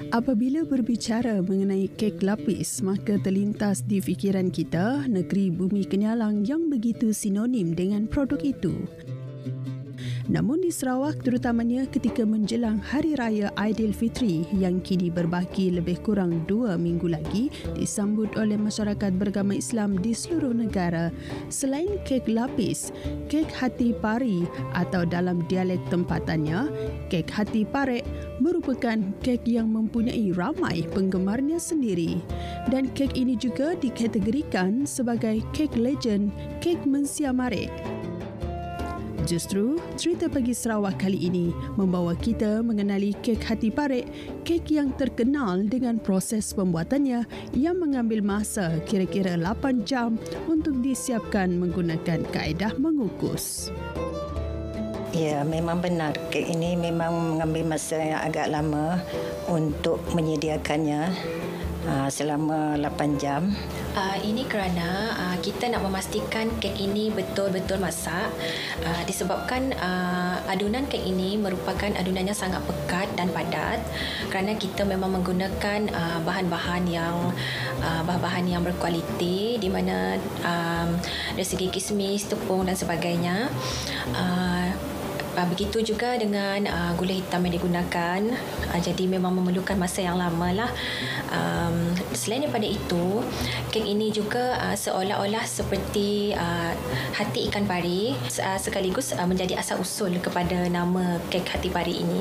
Apabila berbicara mengenai kek lapis, maka terlintas di fikiran kita negeri bumi kenyalang yang begitu sinonim dengan produk itu. Namun di Sarawak, terutamanya ketika menjelang Hari Raya Aidilfitri yang kini berbaki lebih kurang 2 minggu lagi disambut oleh masyarakat beragama Islam di seluruh negara, selain kek lapis, kek hati pari atau dalam dialek tempatannya, kek hati parek merupakan kek yang mempunyai ramai penggemarnya sendiri. Dan kek ini juga dikategorikan sebagai kek legend, kek Mensia Marek. Justru, cerita Pagi Sarawak kali ini membawa kita mengenali kek hati parek, kek yang terkenal dengan proses pembuatannya yang mengambil masa kira-kira 8 jam untuk disiapkan menggunakan kaedah mengukus. Ya, memang benar. Kek ini memang mengambil masa yang agak lama untuk menyediakannya selama 8 jam. Ini kerana kita nak memastikan kek ini betul-betul masak disebabkan adunan kek ini merupakan adunan yang sangat pekat dan padat kerana kita memang menggunakan bahan-bahan yang berkualiti di mana dari segi kismis, tepung dan sebagainya. Begitu juga dengan gula hitam yang digunakan, jadi memang memerlukan masa yang lama lah. Selain daripada itu, kek ini juga seolah-olah seperti hati ikan pari, sekaligus menjadi asal usul kepada nama kek hati pari ini.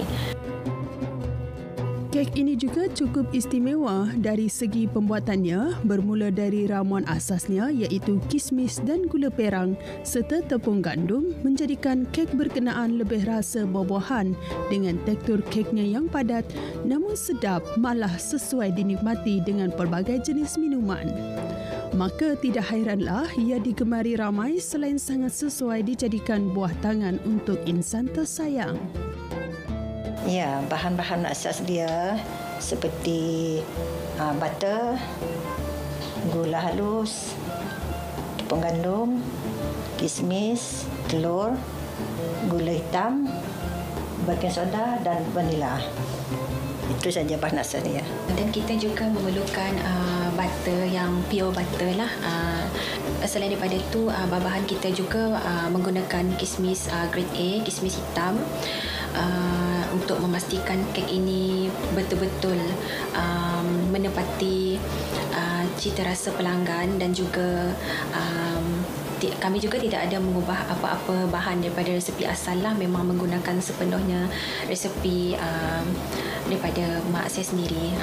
Kek ini juga cukup istimewa dari segi pembuatannya, bermula dari ramuan asasnya iaitu kismis dan gula perang serta tepung gandum menjadikan kek berkenaan lebih rasa buah-buahan dengan tekstur keknya yang padat namun sedap, malah sesuai dinikmati dengan pelbagai jenis minuman. Maka tidak hairanlah ia digemari ramai selain sangat sesuai dijadikan buah tangan untuk insan tersayang. Ya, bahan-bahan asas dia seperti butter, gula halus, tepung gandum, kismis, telur, gula hitam, baking soda dan vanila. Itu saja bahan asas dia. Dan kita juga memerlukan butter yang pure butter lah. Selain daripada itu, bahan kita juga menggunakan kismis grade A, kismis hitam. Untuk memastikan kek ini betul-betul menepati cita rasa pelanggan dan juga kami juga tidak ada mengubah apa-apa bahan daripada resepi asal lah, memang menggunakan sepenuhnya resepi daripada mak saya sendiri.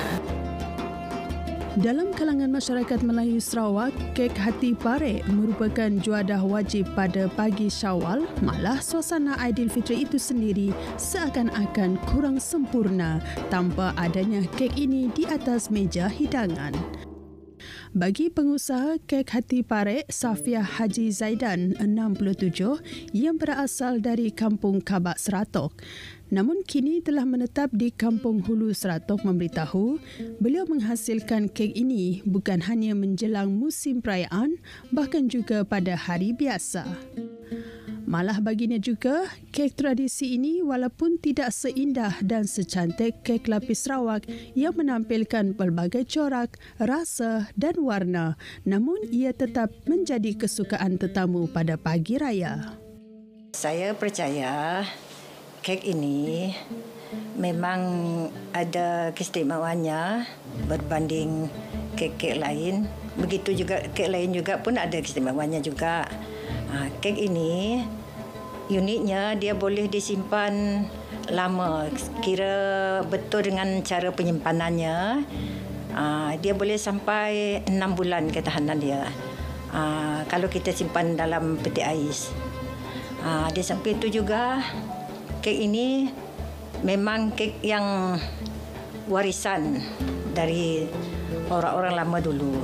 Dalam kalangan masyarakat Melayu Sarawak, kek hati parek merupakan juadah wajib pada pagi Syawal, malah suasana Aidilfitri itu sendiri seakan-akan kurang sempurna tanpa adanya kek ini di atas meja hidangan. Bagi pengusaha kek hati parek, Safia Haji Zaidan, 67, yang berasal dari Kampung Kabak Seratok, namun kini telah menetap di Kampung Hulu Seratok, memberitahu beliau menghasilkan kek ini bukan hanya menjelang musim perayaan, bahkan juga pada hari biasa. Malah baginya juga, kek tradisi ini walaupun tidak seindah dan secantik kek lapis Sarawak yang menampilkan pelbagai corak, rasa dan warna, namun ia tetap menjadi kesukaan tetamu pada pagi raya. Saya percaya kek ini memang ada keistimewaannya berbanding kek-kek lain. Begitu juga kek lain juga pun ada keistimewaannya juga. Kek ini uniknya dia boleh disimpan lama. Kira betul dengan cara penyimpanannya. Dia boleh sampai 6 bulan ketahanan dia. Kalau kita simpan dalam peti ais. Di samping itu juga kek ini memang kek yang warisan dari orang-orang lama dulu.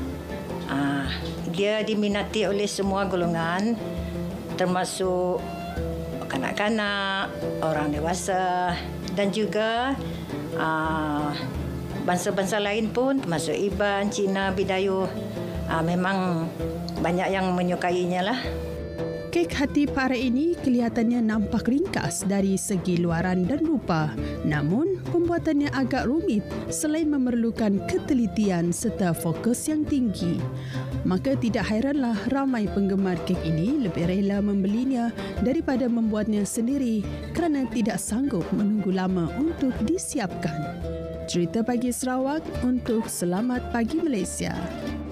Dia diminati oleh semua golongan, termasuk kanak-kanak, orang dewasa dan juga bangsa-bangsa lain pun, termasuk Iban, Cina, Bidayuh. Memang banyak yang menyukainya lah. Kek hati pare ini kelihatannya nampak ringkas dari segi luaran dan rupa, namun pembuatannya agak rumit selain memerlukan ketelitian serta fokus yang tinggi. Maka tidak hairanlah ramai penggemar kek ini lebih rela membelinya daripada membuatnya sendiri kerana tidak sanggup menunggu lama untuk disiapkan. Cerita Pagi Sarawak untuk Selamat Pagi Malaysia.